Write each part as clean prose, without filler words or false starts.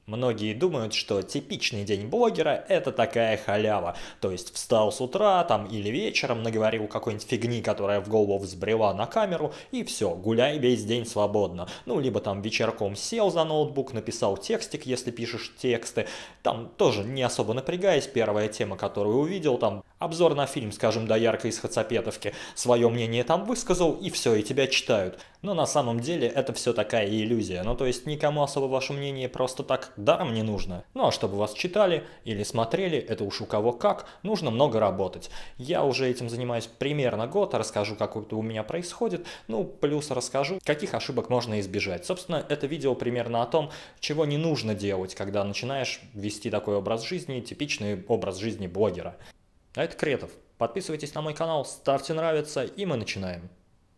Многие думают, что типичный день блогера – это такая халява. То есть встал с утра там или вечером, наговорил какой-нибудь фигни, которая в голову взбрела на камеру, и все, гуляй весь день свободно. Ну, либо там вечерком сел за ноутбук, написал текстик, если пишешь тексты. Там тоже не особо напрягаясь, первая тема, которую увидел, там обзор на фильм, скажем, «Доярка из Хацапетовки», свое мнение там высказал, и все, и тебя читают. Но на самом деле это все такая иллюзия. Ну, то есть никому особо ваше мнение просто так даром не нужно. Ну, а чтобы вас читали или смотрели, это уж у кого как, нужно много работать. Я уже этим занимаюсь примерно год, расскажу, как это у меня происходит, ну, плюс расскажу, каких ошибок можно избежать. Собственно, это видео примерно о том, чего не нужно делать, когда начинаешь вести такой образ жизни, типичный образ жизни блогера. А это Кретов. Подписывайтесь на мой канал, ставьте нравится, и мы начинаем.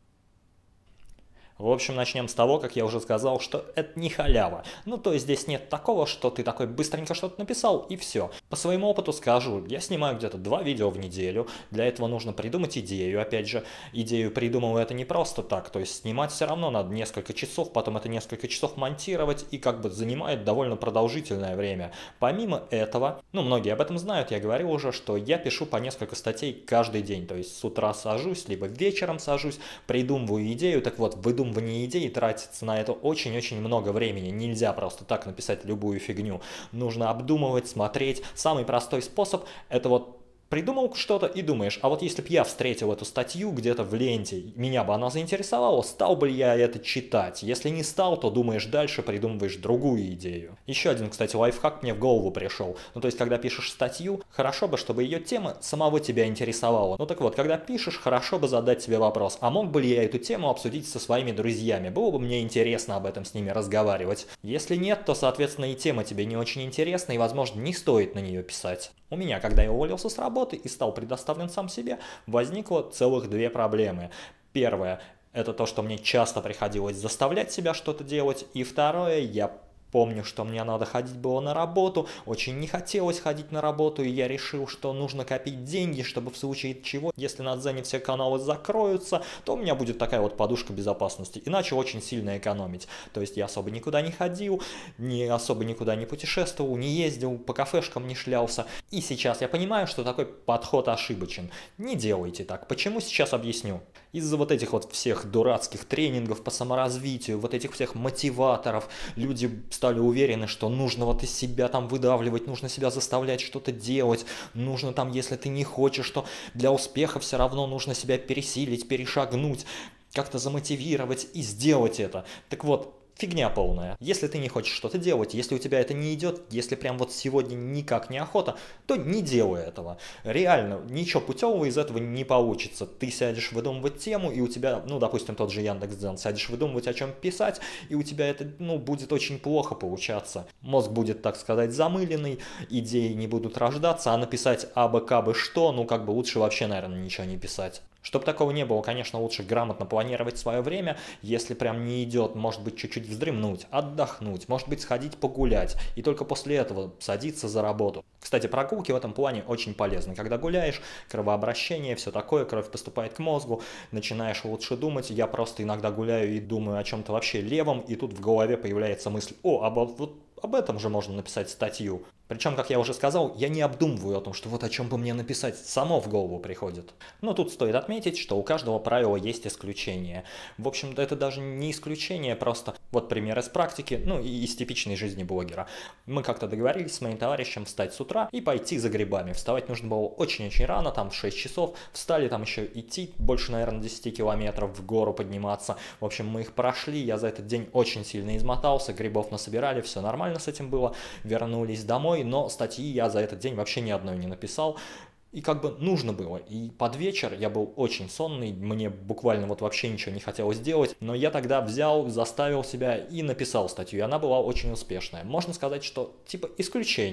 В общем, начнем с того, как я уже сказал, что это не халява. Ну, то есть здесь нет такого, что ты такой быстренько что-то написал и все. По своему опыту скажу, я снимаю где-то 2 видео в неделю, для этого нужно придумать идею, опять же, идею придумываю это не просто так, то есть снимать все равно надо несколько часов, потом это несколько часов монтировать и как бы занимает довольно продолжительное время. Помимо этого, ну, многие об этом знают, я говорил уже, что я пишу по несколько статей каждый день, то есть с утра сажусь, либо вечером сажусь, придумываю идею, так вот, выдумывание идеи тратится на это очень-очень много времени. Нельзя просто так написать любую фигню. Нужно обдумывать, смотреть. Самый простой способ – это вот придумал что-то и думаешь, а вот если бы я встретил эту статью где-то в ленте, меня бы она заинтересовала, стал бы я это читать? Если не стал, то думаешь дальше, придумываешь другую идею. Еще один, кстати, лайфхак мне в голову пришел. Ну, то есть, когда пишешь статью, хорошо бы, чтобы ее тема самого тебя интересовала. Ну, так вот, когда пишешь, хорошо бы задать себе вопрос, а мог бы ли я эту тему обсудить со своими друзьями? Было бы мне интересно об этом с ними разговаривать. Если нет, то, соответственно, и тема тебе не очень интересна, и, возможно, не стоит на нее писать. У меня, когда я уволился с работы и стал предоставлен сам себе, возникло целых 2 проблемы. Первое – это то, что мне часто приходилось заставлять себя что-то делать, и второе – я помню, что мне надо ходить было на работу, очень не хотелось ходить на работу, и я решил, что нужно копить деньги, чтобы в случае чего, если на Дзене все каналы закроются, то у меня будет такая вот подушка безопасности, и начал очень сильно экономить. То есть я особо никуда не ходил, особо никуда не путешествовал, не ездил, по кафешкам не шлялся. И сейчас я понимаю, что такой подход ошибочен. Не делайте так. Почему, сейчас объясню. Из-за вот этих вот всех дурацких тренингов по саморазвитию, вот этих всех мотиваторов, люди стали уверены, что нужно вот из себя там выдавливать, нужно себя заставлять что-то делать, нужно там, если ты не хочешь, то для успеха все равно нужно себя пересилить, перешагнуть, как-то замотивировать и сделать это. Так вот, фигня полная. Если ты не хочешь что-то делать, если у тебя это не идет, если прям вот сегодня никак не охота, то не делай этого. Реально, ничего путевого из этого не получится. Ты сядешь выдумывать тему, и у тебя, ну, допустим, тот же Яндекс.Дзен, сядешь выдумывать, о чем писать, и у тебя это, ну, будет очень плохо получаться. Мозг будет, так сказать, замыленный, идеи не будут рождаться, а написать абы кабы что, ну, как бы лучше вообще, наверное, ничего не писать. Чтобы такого не было, конечно, лучше грамотно планировать свое время, если прям не идет, может быть, чуть-чуть вздремнуть, отдохнуть, может быть, сходить погулять, и только после этого садиться за работу. Кстати, прогулки в этом плане очень полезны. Когда гуляешь, кровообращение, все такое, кровь поступает к мозгу, начинаешь лучше думать. Я просто иногда гуляю и думаю о чем-то вообще левом, и тут в голове появляется мысль, вот об этом же можно написать статью. Причем, как я уже сказал, я не обдумываю о том, что вот о чем бы мне написать, само в голову приходит. Но тут стоит отметить, что у каждого правила есть исключение. В общем-то, это даже не исключение, просто вот пример из практики, ну и из типичной жизни блогера. Мы как-то договорились с моим товарищем встать с утра и пойти за грибами. Вставать нужно было очень-очень рано, там в 6 часов. Встали, там еще идти больше, наверное, 10 километров в гору подниматься. В общем, мы их прошли, я за этот день очень сильно измотался, грибов насобирали, все нормально с этим было. Вернулись домой, но статьи я за этот день вообще ни одной не написал. И как бы нужно было. И под вечер я был очень сонный, мне буквально вот вообще ничего не хотелось делать, но я тогда взял, заставил себя и написал статью, и она была очень успешная. Можно сказать, что типа исключение.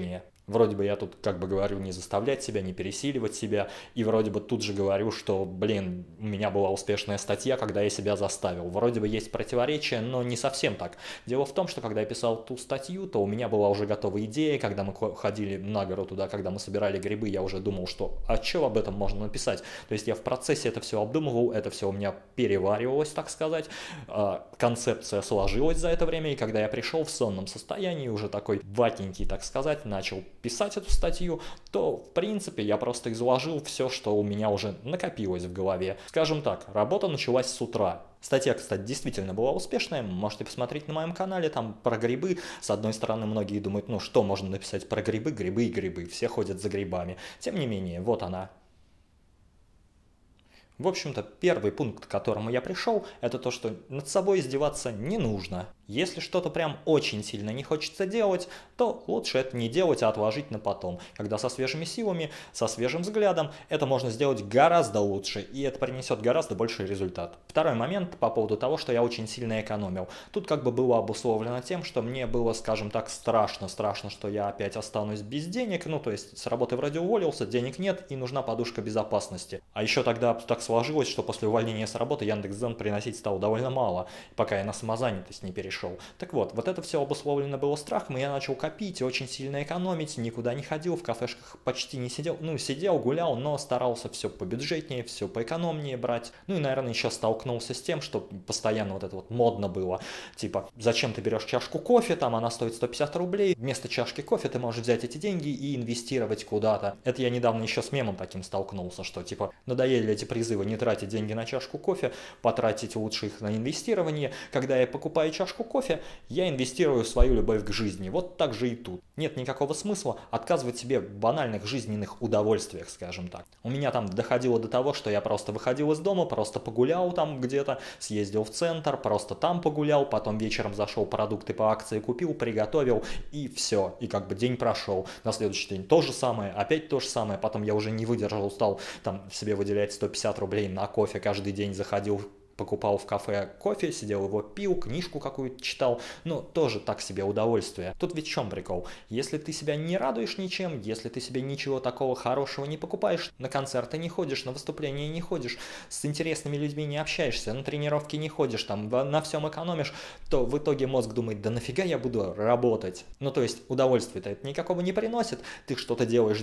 Вроде бы я тут как бы говорю не заставлять себя, не пересиливать себя, и вроде бы тут же говорю, что, блин, у меня была успешная статья, когда я себя заставил. Вроде бы есть противоречия, но не совсем так. Дело в том, что когда я писал ту статью, то у меня была уже готовая идея, когда мы ходили на гору туда, когда мы собирали грибы, я уже думал, что а что об этом можно написать. То есть я в процессе это все обдумывал, это все у меня переваривалось, так сказать, концепция сложилась за это время, и когда я пришел в сонном состоянии, уже такой ватненький, так сказать, начал писать эту статью, то, в принципе, я просто изложил все, что у меня уже накопилось в голове. Скажем так, работа началась с утра. Статья, кстати, действительно была успешная, можете посмотреть на моем канале, там про грибы. С одной стороны, многие думают, ну что можно написать про грибы, грибы и грибы, все ходят за грибами. Тем не менее, вот она. В общем-то, первый пункт, к которому я пришел, это то, что над собой издеваться не нужно. Если что-то прям очень сильно не хочется делать, то лучше это не делать, а отложить на потом. Когда со свежими силами, со свежим взглядом, это можно сделать гораздо лучше, и это принесет гораздо больший результат. Второй момент по поводу того, что я очень сильно экономил. Тут как бы было обусловлено тем, что мне было, скажем так, страшно, что я опять останусь без денег, ну то есть с работы вроде уволился, денег нет и нужна подушка безопасности. А еще тогда так сложилось, что после увольнения с работы Яндекс.Дзен приносить стало довольно мало, пока я на самозанятость не перешел. Так вот это все обусловлено было страхом, и я начал копить и очень сильно экономить, никуда не ходил, в кафешках почти не сидел, ну сидел, гулял, но старался все побюджетнее, все поэкономнее брать. Ну и, наверное, еще столкнулся с тем, что постоянно вот это вот модно было, типа, зачем ты берешь чашку кофе, там она стоит 150 рублей, вместо чашки кофе ты можешь взять эти деньги и инвестировать куда-то. Это я недавно еще с мемом таким столкнулся, что типа, надоели эти призывы не тратить деньги на чашку кофе, потратить лучше их на инвестирование. Когда я покупаю чашку кофе, я инвестирую в свою любовь к жизни. Вот так же и тут. Нет никакого смысла отказывать себе в банальных жизненных удовольствиях, скажем так. У меня там доходило до того, что я просто выходил из дома, просто погулял там где-то, съездил в центр, просто там погулял, потом вечером зашел продукты по акции купил, приготовил и все. И как бы день прошел. На следующий день то же самое, опять то же самое. Потом я уже не выдержал, стал там себе выделять 150 рублей на кофе, каждый день заходил, покупал в кафе кофе, сидел его пил, книжку какую-то читал, но тоже так себе удовольствие. Тут ведь в чем прикол? Если ты себя не радуешь ничем, если ты себе ничего такого хорошего не покупаешь, на концерты не ходишь, на выступления не ходишь, с интересными людьми не общаешься, на тренировки не ходишь, там на всем экономишь, то в итоге мозг думает, да нафига я буду работать? Ну то есть удовольствия-то это никакого не приносит, ты что-то делаешь,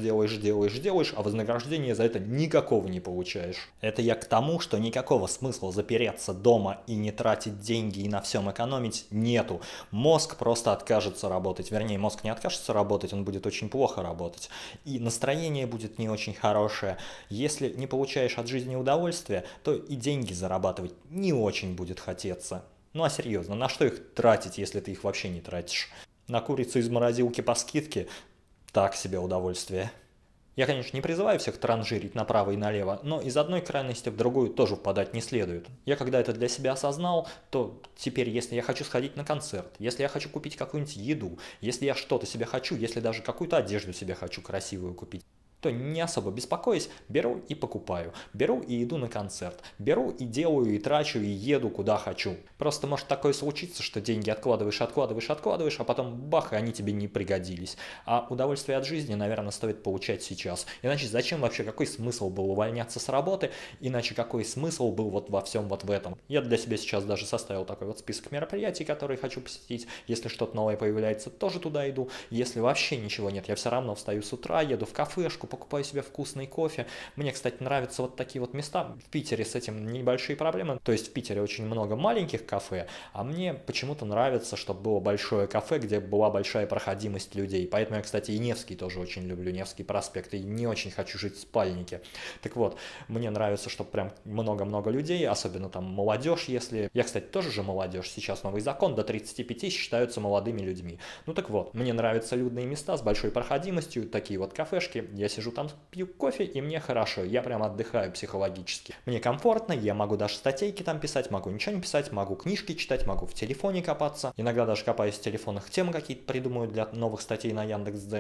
а вознаграждения за это никакого не получаешь. Это я к тому, что никакого смысла запереться дома и не тратить деньги и на всем экономить нету. Мозг просто откажется работать. Вернее, мозг не откажется работать, он будет очень плохо работать. И настроение будет не очень хорошее. Если не получаешь от жизни удовольствия, то и деньги зарабатывать не очень будет хотеться. Ну а серьезно, на что их тратить, если ты их вообще не тратишь? На курицу из морозилки по скидке? Так себе удовольствие. Я, конечно, не призываю всех транжирить направо и налево, но из одной крайности в другую тоже впадать не следует. Я когда это для себя осознал, то теперь, если я хочу сходить на концерт, если я хочу купить какую-нибудь еду, если я что-то себе хочу, если даже какую-то одежду себе хочу красивую купить, то не особо беспокоясь, беру и покупаю. Беру и иду на концерт. Беру и делаю, и трачу, и еду куда хочу. Просто может такое случиться, что деньги откладываешь, а потом бах, и они тебе не пригодились. А удовольствие от жизни, наверное, стоит получать сейчас. Иначе зачем вообще, какой смысл был увольняться с работы, иначе какой смысл был вот во всем вот в этом. Я для себя сейчас даже составил такой вот список мероприятий, которые хочу посетить. Если что-то новое появляется, тоже туда иду. Если вообще ничего нет, я все равно встаю с утра, еду в кафешку, покупаю себе вкусный кофе. Мне, кстати, нравятся вот такие вот места. В Питере с этим небольшие проблемы. То есть в Питере очень много маленьких кафе, а мне почему-то нравится, чтобы было большое кафе, где была большая проходимость людей. Поэтому я, кстати, и Невский тоже очень люблю, Невский проспект, и не очень хочу жить в спальнике. Так вот, мне нравится, чтобы прям много-много людей, особенно там молодежь, если... Я, кстати, тоже же молодежь. Сейчас новый закон, до 35 считаются молодыми людьми. Ну так вот, мне нравятся людные места с большой проходимостью, такие вот кафешки. Я сижу там, пью кофе, и мне хорошо, я прям отдыхаю психологически. Мне комфортно, я могу даже статейки там писать, могу ничего не писать, могу книжки читать, могу в телефоне копаться. Иногда даже копаюсь в телефонах, темы какие-то придумаю для новых статей на Яндекс.Дзене.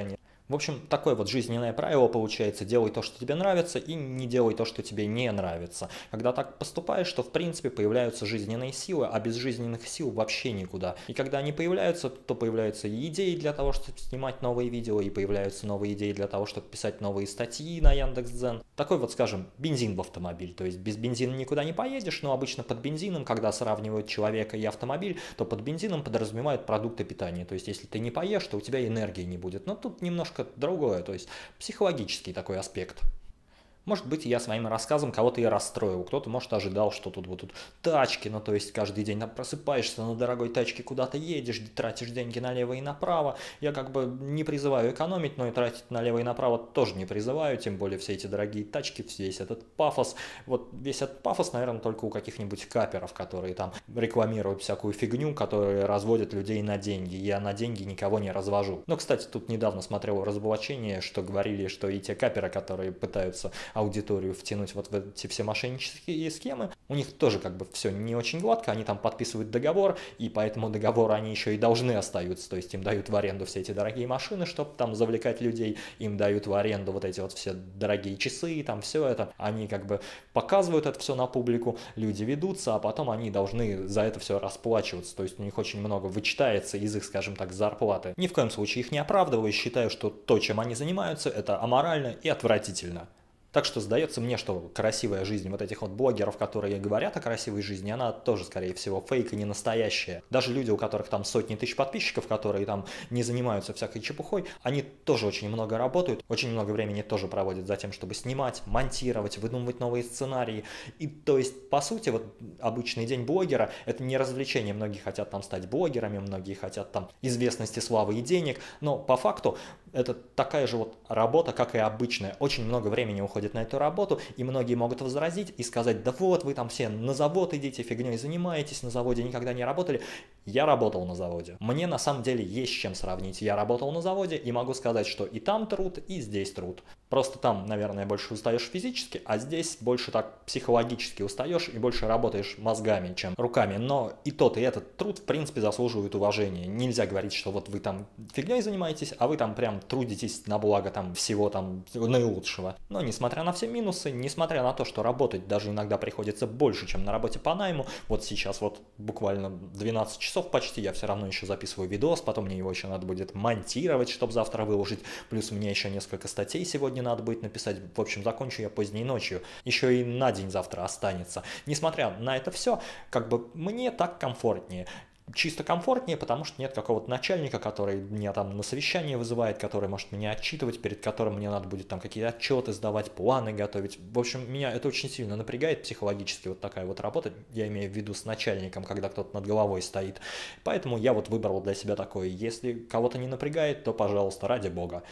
В общем, такое вот жизненное правило получается: делай то, что тебе нравится, и не делай то, что тебе не нравится. Когда так поступаешь, то в принципе появляются жизненные силы, а без жизненных сил вообще никуда. И когда они появляются, то появляются и идеи для того, чтобы снимать новые видео, и появляются новые идеи для того, чтобы писать новые статьи на Яндекс.Дзен. Такой вот, скажем, бензин в автомобиль. То есть без бензина никуда не поедешь, но обычно под бензином, когда сравнивают человека и автомобиль, то под бензином подразумевают продукты питания. То есть если ты не поешь, то у тебя энергии не будет. Но тут немножко другое, то есть психологический такой аспект. Может быть, я своим рассказом кого-то и расстроил. Кто-то, может, ожидал, что тут вот тут тачки, ну то есть каждый день просыпаешься на дорогой тачке, куда-то едешь, тратишь деньги налево и направо. Я как бы не призываю экономить, но и тратить налево и направо тоже не призываю, тем более все эти дорогие тачки, весь этот пафос. Вот весь этот пафос, наверное, только у каких-нибудь каперов, которые там рекламируют всякую фигню, которые разводят людей на деньги. Я на деньги никого не развожу. Но, кстати, тут недавно смотрел разоблачение, что говорили, что и те каперы, которые пытаются аудиторию втянуть вот в эти все мошеннические схемы, у них тоже как бы все не очень гладко, они там подписывают договор, и по этому договору они еще и должны остаются, то есть им дают в аренду все эти дорогие машины, чтобы там завлекать людей, им дают в аренду вот эти вот все дорогие часы, там все это, они как бы показывают это все на публику, люди ведутся, а потом они должны за это все расплачиваться, то есть у них очень много вычитается из их, скажем так, зарплаты. Ни в коем случае их не оправдываю, считаю, что то, чем они занимаются, это аморально и отвратительно. Так что сдается мне, что красивая жизнь вот этих вот блогеров, которые говорят о красивой жизни, она тоже, скорее всего, фейк и не настоящая. Даже люди, у которых там сотни тысяч подписчиков, которые там не занимаются всякой чепухой, они тоже очень много работают, очень много времени тоже проводят за тем, чтобы снимать, монтировать, выдумывать новые сценарии. И то есть, по сути, вот обычный день блогера — это не развлечение. Многие хотят там стать блогерами, многие хотят там известности, славы и денег, но по факту это такая же вот работа, как и обычная. Очень много времени уходит на эту работу, и многие могут возразить и сказать: да вот, вы там все на завод идите, фигней занимаетесь, на заводе никогда не работали. Я работал на заводе. Мне на самом деле есть с чем сравнить. Я работал на заводе и могу сказать, что и там труд, и здесь труд. Просто там, наверное, больше устаешь физически, а здесь больше так психологически устаешь и больше работаешь мозгами, чем руками. Но и тот, и этот труд, в принципе, заслуживают уважения. Нельзя говорить, что вот вы там фигней занимаетесь, а вы там прям трудитесь на благо там всего там наилучшего. Но несмотря на все минусы, несмотря на то, что работать даже иногда приходится больше, чем на работе по найму, вот сейчас вот буквально 12 часов почти, я все равно еще записываю видос, потом мне его еще надо будет монтировать, чтобы завтра выложить, плюс у меня еще несколько статей сегодня надо будет написать, в общем, закончу я поздней ночью, еще и на день завтра останется. Несмотря на это все, как бы мне так комфортнее. Чисто комфортнее, потому что нет какого-то начальника, который меня там на совещание вызывает, который может меня отчитывать, перед которым мне надо будет там какие-то отчеты сдавать, планы готовить. В общем, меня это очень сильно напрягает психологически, вот такая вот работа, я имею в виду с начальником, когда кто-то над головой стоит. Поэтому я вот выбрал для себя такое. Если кого-то не напрягает, то, пожалуйста, ради бога.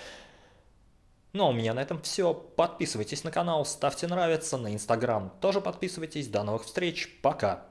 Ну а у меня на этом все. Подписывайтесь на канал, ставьте нравится, на Инстаграм тоже подписывайтесь. До новых встреч, пока!